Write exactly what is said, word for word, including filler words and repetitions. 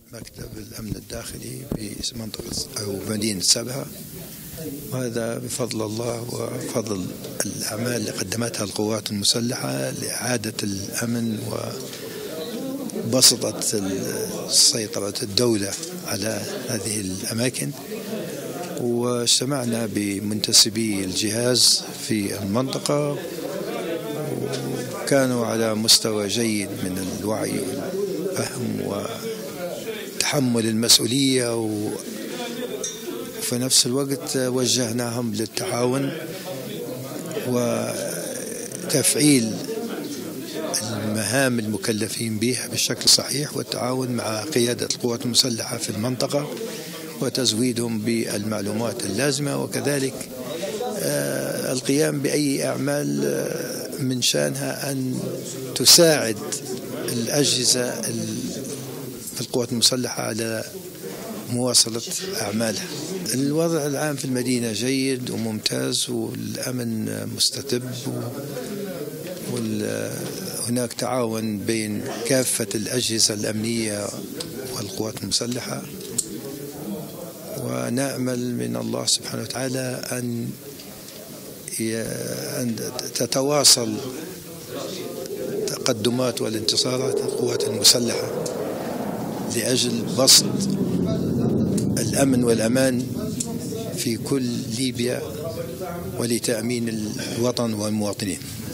مكتب الأمن الداخلي في منطقة أو مدينة سبها، وهذا بفضل الله وفضل الأعمال اللي قدمتها القوات المسلحة لإعادة الأمن وبسطة سيطرة الدولة على هذه الأماكن. واجتمعنا بمنتسبي الجهاز في المنطقة، وكانوا على مستوى جيد من الوعي والفهم وتحمل المسؤولية، وفي نفس الوقت وجهناهم للتعاون وتفعيل المهام المكلفين بها بالشكل صحيح، والتعاون مع قيادة القوات المسلحة في المنطقة وتزويدهم بالمعلومات اللازمة، وكذلك القيام بأي أعمال من شأنها أن تساعد الأجهزة في القوات المسلحة على مواصلة أعمالها. الوضع العام في المدينة جيد وممتاز، والأمن مستتب، وهناك تعاون بين كافة الأجهزة الأمنية والقوات المسلحة، ونأمل من الله سبحانه وتعالى أن أن تتواصل تقدمات والانتصارات القوات المسلحة لأجل بسط الأمن والأمان في كل ليبيا ولتأمين الوطن والمواطنين.